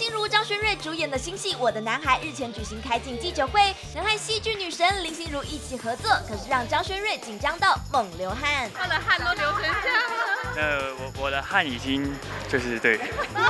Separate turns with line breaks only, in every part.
心如、张轩睿主演的新戏《我的男孩》日前举行开镜记者会，能和戏剧女神林心如一起合作，可是让张轩睿紧张到猛流汗。
他的汗都流成这样了。
我的汗已经就是对，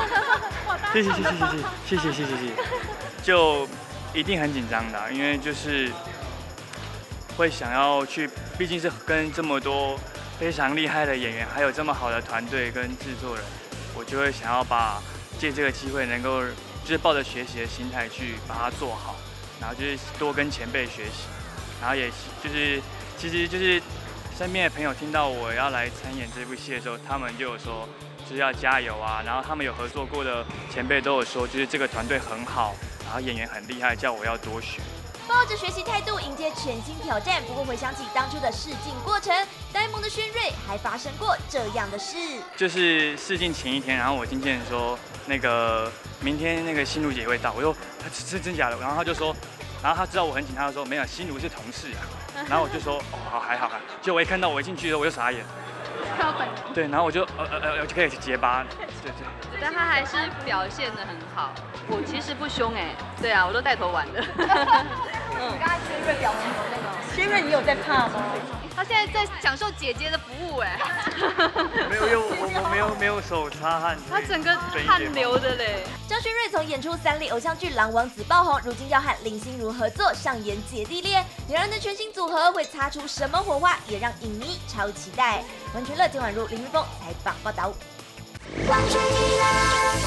谢谢，就一定很紧张的，因为就是会想要去，毕竟是跟这么多非常厉害的演员，还有这么好的团队跟制作人，我就会想要借这个机会，能够就是抱着学习的心态去把它做好，然后就是多跟前辈学习，然后也就是其实就是身边的朋友听到我要来参演这部戏的时候，他们就有说就是要加油啊，然后他们有合作过的前辈都有说，就是这个团队很好，然后演员很厉害，叫我要多学。
抱着学习态度迎接全新挑战。不过回想起当初的试镜过程，呆萌的轩睿还发生过这样的事。
就是试镜前一天，然后我经纪人说那个明天那个心如姐会到，我说是真假的，然后他就说，然后他知道我很紧张，他说没有，心如是同事啊。然后我就说哦好还好，就我一看到我一进去的时候我就傻眼。对，然后我就就可以结巴，对。
但他还是表现得很好。我其实不凶哎，对啊，我都带头玩的。
你刚才轩睿表情有那种，轩睿你有在怕吗？
他现在在享受姐姐的服务哎。
没有，因为我没有手擦汗。
他整个汗流的嘞。
张轩睿从演出3立偶像剧《狼王子》爆红，如今要和林心如合作上演姐弟恋，两人的全新组合会擦出什么火花，也让影迷超期待。文全乐、金婉如、林云峰采访报道。
光圈一亮。